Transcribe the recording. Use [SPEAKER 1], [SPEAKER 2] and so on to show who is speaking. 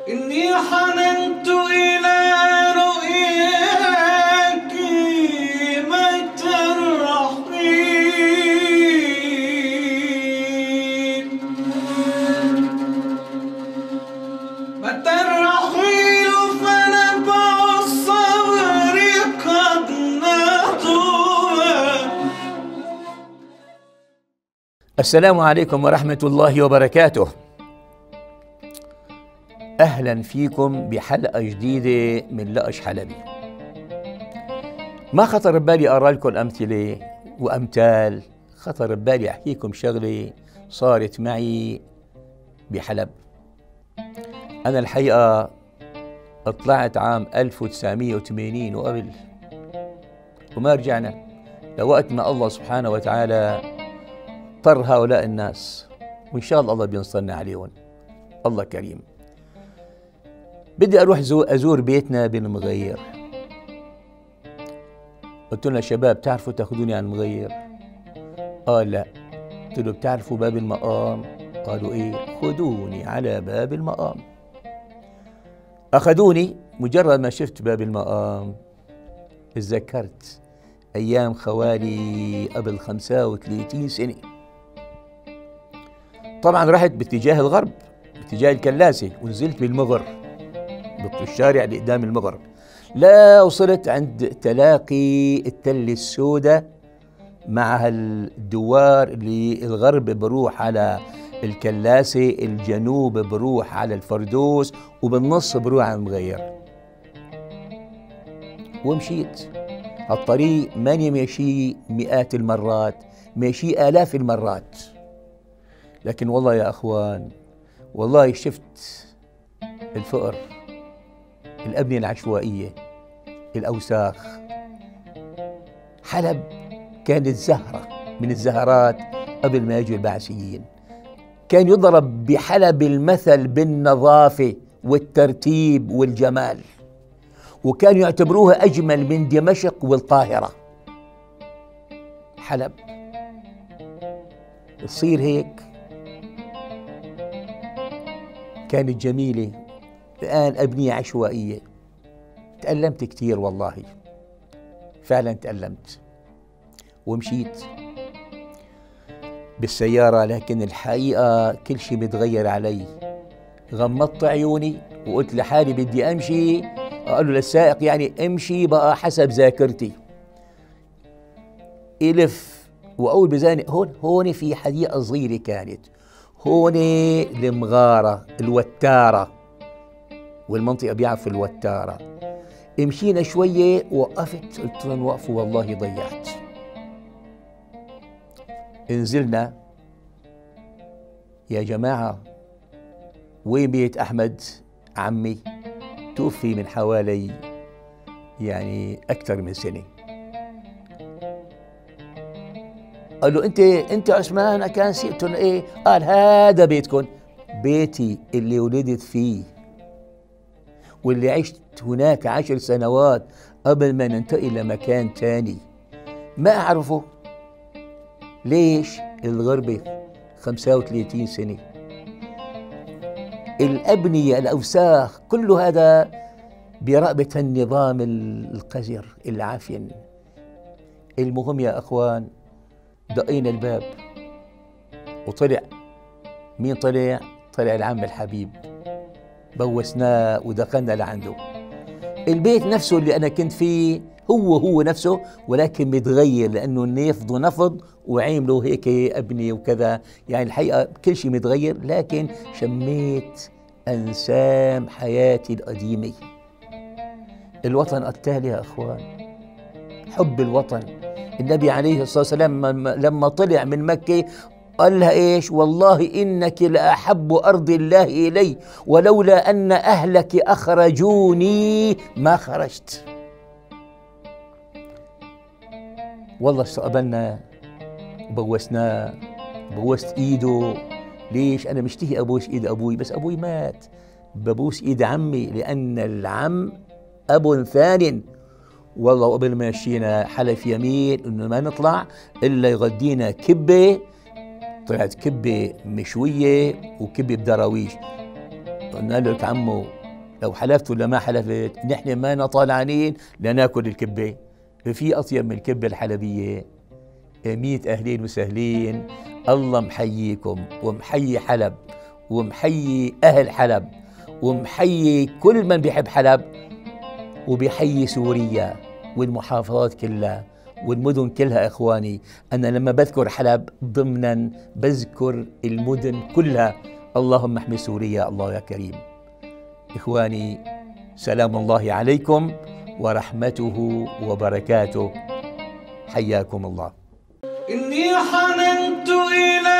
[SPEAKER 1] إني حننت إلى رؤياك متى الرحيل، متى الرحيل فنبع الصبر قد نضوى.
[SPEAKER 2] السلام عليكم ورحمة الله وبركاته. أهلا فيكم بحلقة جديدة من لقش حلبي. ما خطر ببالي أقرأ لكم أمثلة وأمثال، خطر ببالي أحكيكم شغلة صارت معي بحلب. أنا الحقيقة طلعت عام 1980 وقبل، وما رجعنا لوقت ما الله سبحانه وتعالى اضطر هؤلاء الناس، وإن شاء الله بينصرنا عليهم. الله كريم. بدي أروح أزور بيتنا بالمغير. قلت لهم يا شباب بتعرفوا تاخذوني على المغير؟ قال لا. قلت له بتعرفوا باب المقام؟ قالوا إيه؟ خذوني على باب المقام. أخذوني. مجرد ما شفت باب المقام تذكرت أيام خوالي قبل 35 سنة. طبعا رحت باتجاه الغرب، باتجاه الكلاسة، ونزلت بالمغر، بالشارع اللي قدام المغر، لا وصلت عند تلاقي التلة السوداء مع الدوار اللي الغرب بروح على الكلاسة، الجنوب بروح على الفردوس، وبالنص بروح على المغير. ومشيت الطريق، ماني ماشي مئات المرات، ماشي آلاف المرات. لكن والله يا أخوان، والله شفت الفقر، الأبنية العشوائية، الأوساخ. حلب كانت زهرة من الزهرات قبل ما يجوا البعثيين. كان يضرب بحلب المثل بالنظافة والترتيب والجمال، وكانوا يعتبروها أجمل من دمشق والقاهرة. حلب تصير هيك كانت جميلة، الآن أبنية عشوائية. تألمت كثير والله، فعلا تألمت. ومشيت بالسيارة، لكن الحقيقة كل شيء متغير علي. غمضت عيوني وقلت لحالي بدي أمشي. قالوا للسائق يعني امشي بقى حسب ذاكرتي. إلف وأول بزاني هون في حديقة صغيرة كانت، هون المغارة، الوتارة، والمنطقة بيعرفوا الوتارة. مشينا شوية، وقفت، قلت لهم وقفوا والله ضيعت. نزلنا. يا جماعة وين بيت أحمد عمي؟ توفي من حوالي يعني أكثر من سنة. قالوا أنت عثمان كان سئتن إيه؟ قال هذا بيتكم. بيتي اللي ولدت فيه واللي عشت هناك 10 سنوات قبل ما ننتقل لمكان تاني. ما أعرفه. ليش؟ الغربة 35 سنة، الأبنية، الأوساخ، كل هذا برقبة النظام القذر العافين. المهم يا أخوان، دقينا الباب وطلع. مين طلع؟ طلع العم الحبيب. بوسناه ودخلنا لعنده. البيت نفسه اللي أنا كنت فيه هو نفسه، ولكن متغير لأنه نفضه نفض وعملوا هيك أبنية وكذا. يعني الحقيقة كل شيء متغير، لكن شميت أنسام حياتي القديمة. الوطن قتال يا أخوان، حب الوطن. النبي عليه الصلاة والسلام لما طلع من مكة قال لها إيش؟ والله إنك لأحب أرض الله إلي، ولولا أن أهلك أخرجوني ما خرجت. والله استقبلنا وبوسناه، بوست إيده. ليش؟ أنا مشتهي أبوس إيد أبوي، بس أبوي مات. ببوس إيد عمي لأن العم أب ثان. والله قبل ما مشينا حلف يمين إنه ما نطلع إلا يغدينا كبة. طلعت كبة مشوية وكبة بدراويش. قلنا له: لك عمو لو حلفت ولا ما حلفت نحن ما طالعانين لناكل الكبة، في أطيب من الكبة الحلبية. 100 أهلين وسهلين، الله محييكم ومحيي حلب ومحيي أهل حلب ومحيي كل من بيحب حلب، وبيحيي سوريا والمحافظات كلها والمدن كلها. إخواني أنا لما بذكر حلب ضمنا بذكر المدن كلها. اللهم احمي سوريا الله يا كريم. إخواني سلام الله عليكم ورحمته وبركاته، حياكم الله.
[SPEAKER 1] إني حننت إلى